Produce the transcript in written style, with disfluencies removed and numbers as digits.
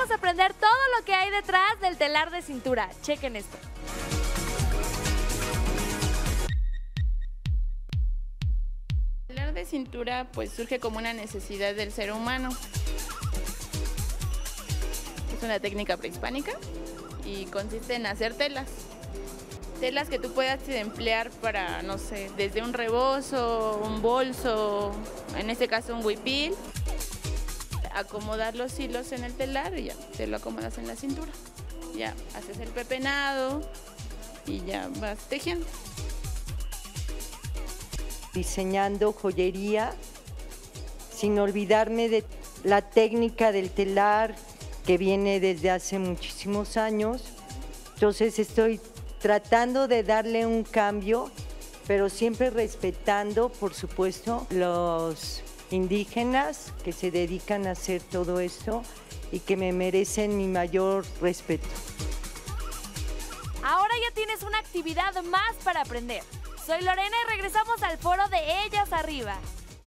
vamos a aprender todo lo que hay detrás del telar de cintura. Chequen esto. El telar de cintura pues surge como una necesidad del ser humano. Es una técnica prehispánica y consiste en hacer telas. Telas que tú puedas emplear para, no sé, desde un rebozo, un bolso, en este caso un huipil. Acomodar los hilos en el telar y ya te lo acomodas en la cintura. Ya haces el pepenado y ya vas tejiendo. Diseñando joyería, sin olvidarme de la técnica del telar que viene desde hace muchísimos años. Entonces estoy tratando de darle un cambio, pero siempre respetando, por supuesto, los indígenas que se dedican a hacer todo esto y que me merecen mi mayor respeto. Ahora ya tienes una actividad más para aprender. Soy Lorena y regresamos al foro de Ellas Arriba.